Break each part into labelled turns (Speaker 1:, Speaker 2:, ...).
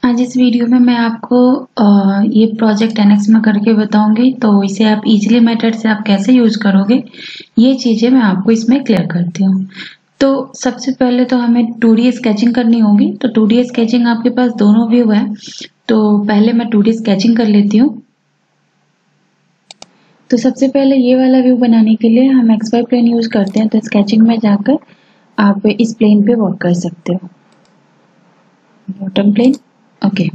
Speaker 1: आज इस वीडियो में मैं आपको ये प्रोजेक्ट एनएक्स में करके बताऊंगी, तो इसे आप इजीली मेथड से आप कैसे यूज करोगे ये चीजें मैं आपको इसमें क्लियर करती हूँ। तो सबसे पहले तो हमें 2D स्केचिंग करनी होगी। तो 2D स्केचिंग आपके पास दोनों व्यू है, तो पहले मैं 2D स्केचिंग कर लेती हूँ। तो सबसे पहले ये वाला व्यू बनाने के लिए हम XY प्लेन यूज करते हैं। तो स्केचिंग में जाकर आप इस प्लेन पे वर्क कर सकते हो, बॉटम प्लेन। ओके,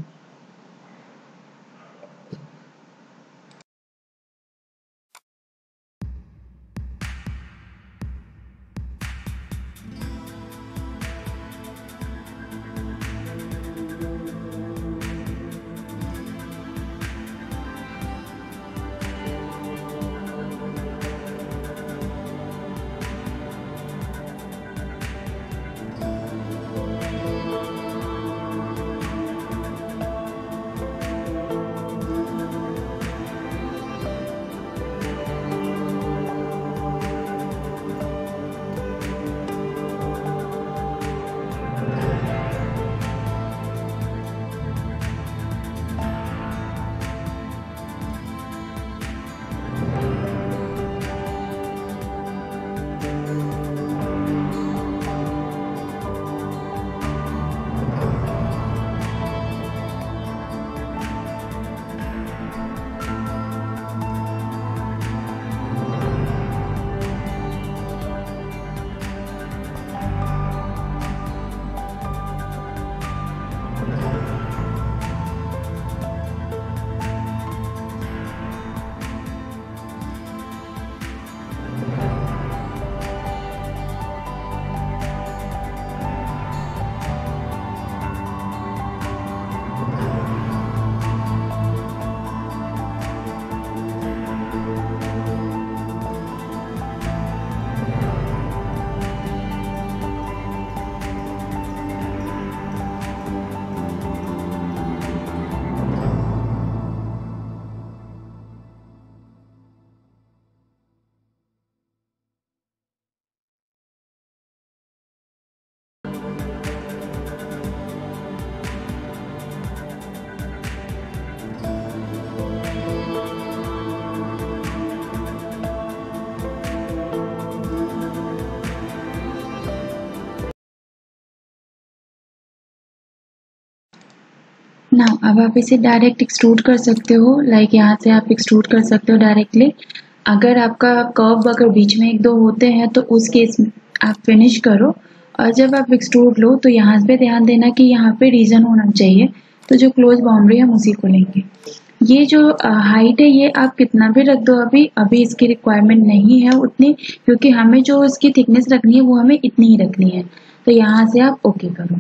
Speaker 1: नाउ अब आप इसे डायरेक्ट एक्सट्रूड कर सकते हो। लाइक यहाँ से आप एक्सट्रूड कर सकते हो डायरेक्टली। अगर आपका कर्व अगर बीच में एक दो होते हैं तो उस केस में आप फिनिश करो, और जब आप एक्सट्रूड लो तो यहाँ पे ध्यान देना कि यहाँ पे रीजन होना चाहिए। तो जो क्लोज बाउंड्री हम उसी को लेंगे। ये जो हाइट है ये आप कितना भी रख दो, अभी इसकी रिक्वायरमेंट नहीं है उतनी, क्योंकि हमें जो इसकी थिकनेस रखनी है वो हमें इतनी ही रखनी है। तो यहाँ से आप ओके करो।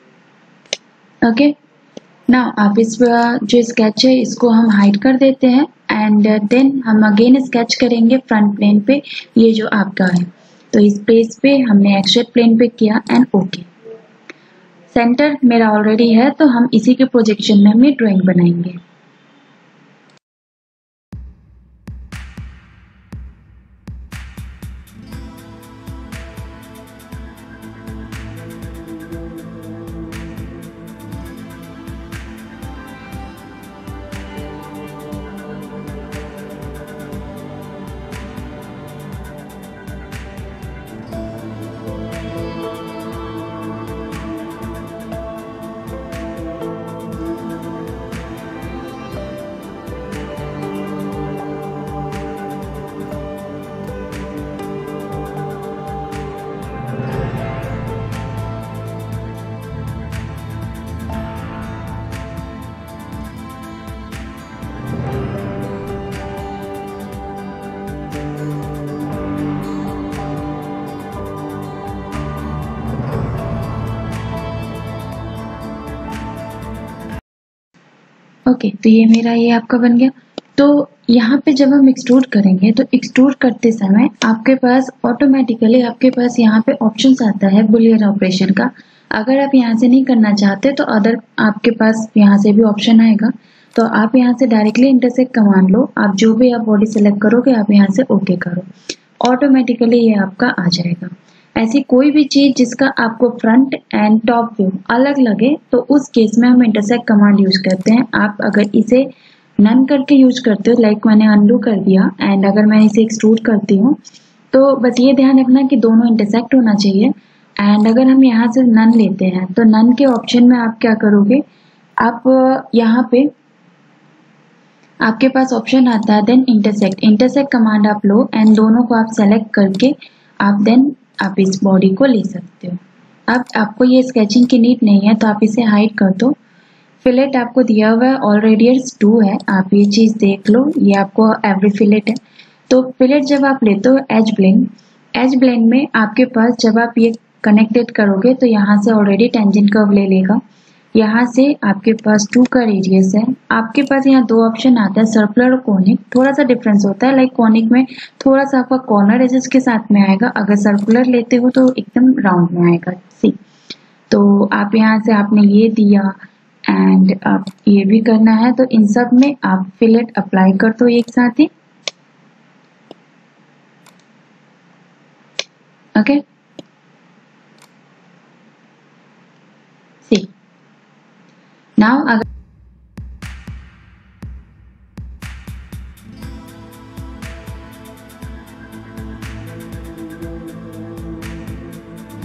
Speaker 1: ओके, नाउ आप इस जो स्केच है इसको हम हाइड कर देते हैं, एंड देन हम अगेन स्केच करेंगे फ्रंट प्लेन पे। ये जो आपका है तो इस पेज पे हमने एक्सजेड प्लेन पे किया एंड ओके। सेंटर मेरा ऑलरेडी है तो हम इसी के प्रोजेक्शन में हम ये ड्राइंग बनाएंगे। ओके, तो ये मेरा ये आपका बन गया। तो यहाँ पे जब हम एक्सट्रूड करेंगे तो एक्सट्रूड करते समय आपके पास ऑटोमेटिकली आपके पास यहाँ पे ऑप्शंस आता है बुलियन ऑपरेशन का। अगर आप यहाँ से नहीं करना चाहते तो अदर आपके पास यहाँ से भी ऑप्शन आएगा। तो आप यहाँ से डायरेक्टली इंटरसेक्ट कमांड लो, आप जो भी आप बॉडी सेलेक्ट करोगे आप यहाँ से ओके करो, ऑटोमेटिकली ये आपका आ जाएगा। ऐसी कोई भी चीज जिसका आपको फ्रंट एंड टॉप व्यू अलग लगे तो उस केस में हम इंटरसेक्ट कमांड यूज करते हैं। आप अगर इसे नन करके यूज करते हो, लाइक मैंने अनडू कर दिया एंड अगर मैं इसे एक्सट्रूड करती हूँ तो बस ये ध्यान रखना कि दोनों इंटरसेक्ट होना चाहिए। एंड अगर हम यहाँ से नन लेते हैं तो नन के ऑप्शन में आप क्या करोगे, आप यहाँ पे आपके पास ऑप्शन आता है देन इंटरसेक्ट कमांड आप लो एंड दोनों को आप सेलेक्ट करके आप इस बॉडी को ले सकते हो। अब आपको ये स्केचिंग की नीड नहीं है तो आप इसे हाइड कर दो। फिलेट आपको दिया हुआ है ऑलरेडी 2 है, आप ये चीज देख लो, ये आपको एवरी फिलेट है। तो फिलेट जब आप लेते हो एज ब्लेंड में आपके पास जब आप ये कनेक्टेड करोगे तो यहाँ से ऑलरेडी टेंजेंट कर्व ले लेगा। यहाँ से आपके पास 2 का रेडियस है। आपके पास यहाँ 2 ऑप्शन आता है, सर्कुलर और कॉनिक। थोड़ा सा डिफरेंस होता है, लाइक कॉनिक में थोड़ा सा आपका कॉर्नर एजेस के साथ में आएगा, अगर सर्कुलर लेते हो तो एकदम राउंड में आएगा। सी तो आप यहाँ से आपने ये दिया एंड आप ये भी करना है, तो इन सब में आप फिलेट अप्लाई कर दो एक साथ ही। ओके, सी नाउ अगर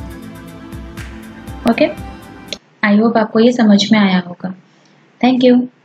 Speaker 1: ओके, आई होप आपको ये समझ में आया होगा। Thank you.